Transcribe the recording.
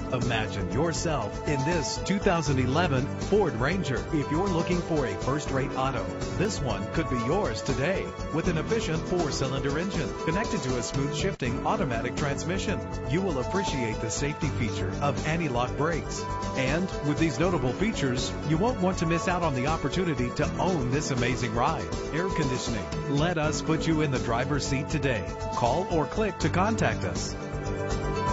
Imagine yourself in this 2011 Ford Ranger. If you're looking for a first-rate auto, this one could be yours today. With an efficient 4-cylinder engine connected to a smooth shifting automatic transmission, you will appreciate the safety feature of anti-lock brakes. And with these notable features, you won't want to miss out on the opportunity to own this amazing ride. Air conditioning. Let us put you in the driver's seat today. Call or click to contact us.